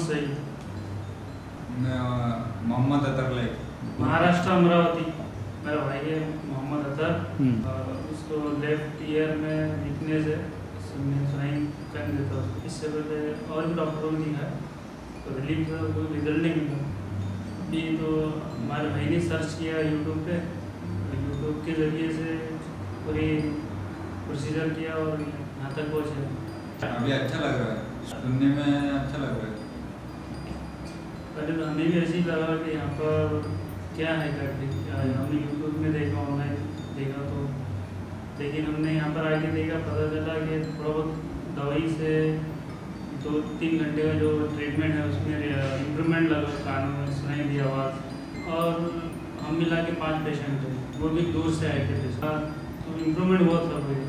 सही। मोहम्मद अतर लाइक महाराष्ट्र अमरावती मेरा भाई है मोहम्मद अतर। उसको लेफ्ट ईयर में वीकनेस है, स्वाइन कर देता है उसको। इससे पहले और भी डॉक्टरों ने दिखा तो रिलीफ कोई रिजल्ट नहीं मिला। अभी तो हमारे भाई ने सर्च किया यूट्यूब पे, यूट्यूब के ज़रिए से पूरी प्रोसीजर किया और यहाँ तक पहुँचे। अभी अच्छा लग रहा है, सुनने में अच्छा लग रहा है। पहले तो हमें भी ऐसे ही लगा कि यहाँ पर क्या है करके, क्या है। हमने यूट्यूब में देखा, ऑनलाइन देखा तो, लेकिन हमने यहाँ पर आके देखा, पता चला कि थोड़ा बहुत दवाई से 2-3 घंटे का जो ट्रीटमेंट है उसमें इम्प्रूवमेंट लगा, कानों में सुनाई दी आवाज़। और हम मिला के 5 पेशेंट थे, वो भी दूर से आए थे पेशेंट, तो इम्प्रूवमेंट बहुत था।